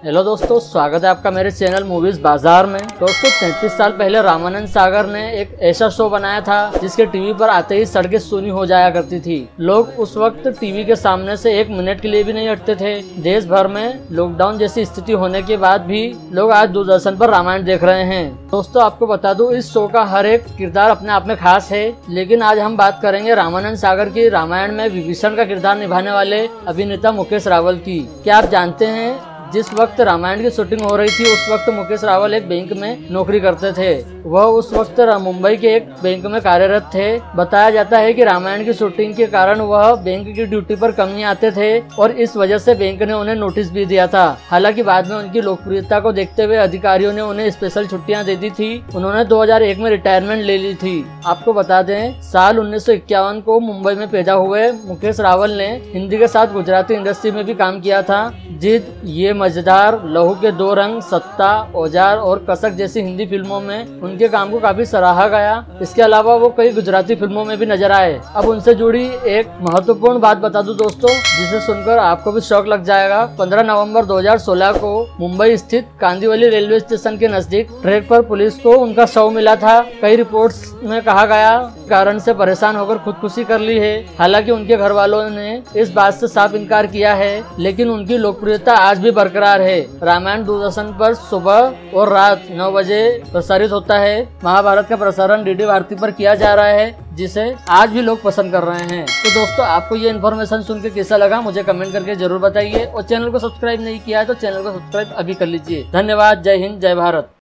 Hello दोस्तों, स्वागत है आपका मेरे चैनल मूवीज बाजार में। दोस्तों 33 साल पहले रामानंद सागर ने एक ऐसा शो बनाया था जिसके टीवी पर आते ही सड़कें सूनी हो जाया करती थी। लोग उस वक्त टीवी के सामने से एक मिनट के लिए भी नहीं हटते थे। देश भर में लॉकडाउन जैसी स्थिति होने के बाद भी लोग आज दूरदर्शन पर रामायण देख रहे हैं। दोस्तों आपको बता दूं, इस शो का हर एक किरदार अपने आप में खास है। लेकिन आज हम बात करेंगे रामानंद सागर की रामायण में विभीषण का किरदार निभाने वाले अभिनेता मुकेश रावल की। क्या आप जानते हैं, जिस वक्त रामायण की शूटिंग हो रही थी उस वक्त मुकेश रावल एक बैंक में नौकरी करते थे। वह उस वक्त मुंबई के एक बैंक में कार्यरत थे। बताया जाता है कि रामायण की शूटिंग के कारण वह बैंक की ड्यूटी पर कम नहीं आते थे और इस वजह से बैंक ने उन्हें नोटिस भी दिया था। हालांकि बाद में उनकी लोकप्रियता को देखते हुए अधिकारियों ने उन्हें स्पेशल छुट्टियां दे दी थी। उन्होंने 2001 में रिटायरमेंट ले ली थी। आपको बता दें, साल 1951 को मुंबई में पैदा हुए मुकेश रावल ने हिंदी के साथ गुजराती इंडस्ट्री में भी काम किया था। जिद, ये मजेदार, लहू के दो रंग, सत्ता, औजार और कसक जैसी हिंदी फिल्मों में उनके काम को काफी सराहा गया। इसके अलावा वो कई गुजराती फिल्मों में भी नजर आए। अब उनसे जुड़ी एक महत्वपूर्ण बात बता दूं दोस्तों, जिसे सुनकर आपको भी शौक लग जाएगा। 15 नवंबर 2016 को मुंबई स्थित कांदीवली रेलवे स्टेशन के नजदीक ट्रैक पर पुलिस को उनका शव मिला था। कई रिपोर्ट्स में कहा गया कारण से परेशान होकर खुदकुशी कर ली है। हालांकि उनके घर वालों ने इस बात से साफ इनकार किया है, लेकिन उनकी लोकप्रियता आज भी बरकरार है। रामायण दूरदर्शन पर सुबह और रात 9 बजे प्रसारित होता है। महाभारत का प्रसारण डीडी भारती पर किया जा रहा है, जिसे आज भी लोग पसंद कर रहे हैं। तो दोस्तों आपको ये इन्फॉर्मेशन सुन के कैसा लगा मुझे कमेंट करके जरूर बताइए, और चैनल को सब्सक्राइब नहीं किया है तो चैनल को सब्सक्राइब अभी कर लीजिए। धन्यवाद। जय हिंद, जय भारत।